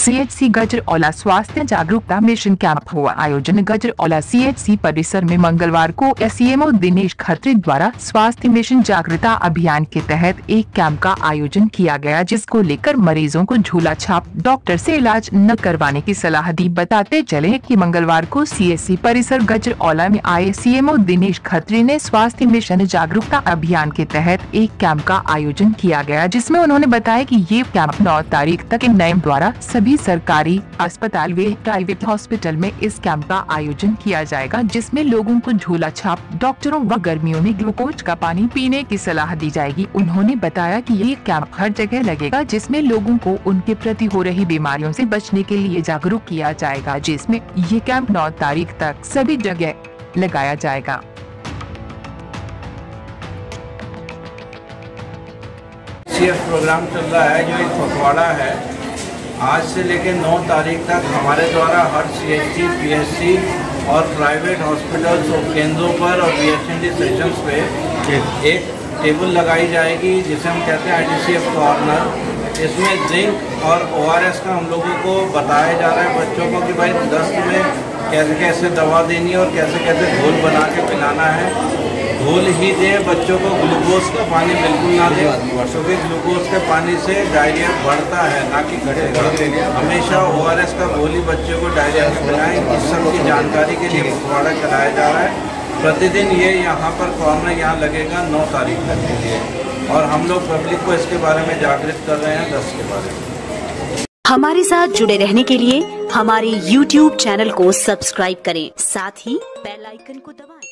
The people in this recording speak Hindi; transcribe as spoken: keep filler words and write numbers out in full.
सीएचसी गजरौला स्वास्थ्य जागरूकता मिशन कैंप हुआ आयोजन। गजरौला सीएचसी परिसर में मंगलवार को एसईएमओ दिनेश खत्री द्वारा स्वास्थ्य मिशन जागरूकता अभियान के तहत एक कैंप का आयोजन किया गया, जिसको लेकर मरीजों को झूला छाप डॉक्टर से इलाज न करवाने की सलाह दी। बताते चले कि मंगलवार को सीएचसी परिसर गजरौला में आए सीएमओ दिनेश खत्री ने स्वास्थ्य मिशन जागरूकता अभियान के तहत एक कैंप का आयोजन किया गया, जिसमें उन्होंने बताया कि ये कैंप नौ तारीख तक नैम द्वारा सभी सरकारी अस्पताल व प्राइवेट हॉस्पिटल में इस कैंप का आयोजन किया जाएगा, जिसमें लोगों को झोला छाप डॉक्टरों व गर्मियों में ग्लूकोज का पानी पीने की सलाह दी जाएगी। उन्होंने बताया कि ये कैंप हर जगह लगेगा, जिसमें लोगों को उनके प्रति हो रही बीमारियों से बचने के लिए जागरूक किया जाएगा, जिसमें ये कैंप नौ तारीख तक सभी जगह लगाया जाएगा। सीएफ प्रोग्राम चल रहा है जो एक पखवाड़ा है। आज से लेकर नौ तारीख तक हमारे द्वारा हर सीएचसी, पीएचसी और प्राइवेट हॉस्पिटल्स और केंद्रों पर और बीएचएनडी सेशंस पे एक टेबल लगाई जाएगी, जिसे हम कहते हैं आईटीसीएफ कॉर्नर। इसमें जिंक और ओआरएस का हम लोगों को बताया जा रहा है बच्चों को कि भाई दस्त में कैसे कैसे दवा देनी है और कैसे कैसे घोल बना के पिलाना है। घोल ही दें, बच्चों को ग्लूकोज का पानी बिल्कुल ना दें, क्योंकि ग्लूकोज के पानी से डायरिया बढ़ता है ना कि घटेगा। हमेशा ओआरएस का घोल ही बच्चों को डायरिया में पिलाएं। इस सब की जानकारी के लिए पखवाड़ा चलाया जा रहा है। प्रतिदिन ये यहाँ पर कॉर्नर यहाँ लगेगा नौ तारीख तक के लिए, और हम लोग पब्लिक को इसके बारे में जागृत कर रहे हैं दस्त के बारे में। हमारे साथ जुड़े रहने के लिए हमारे यूट्यूब चैनल को सब्सक्राइब करें, साथ ही बेल आइकन को दबाएं।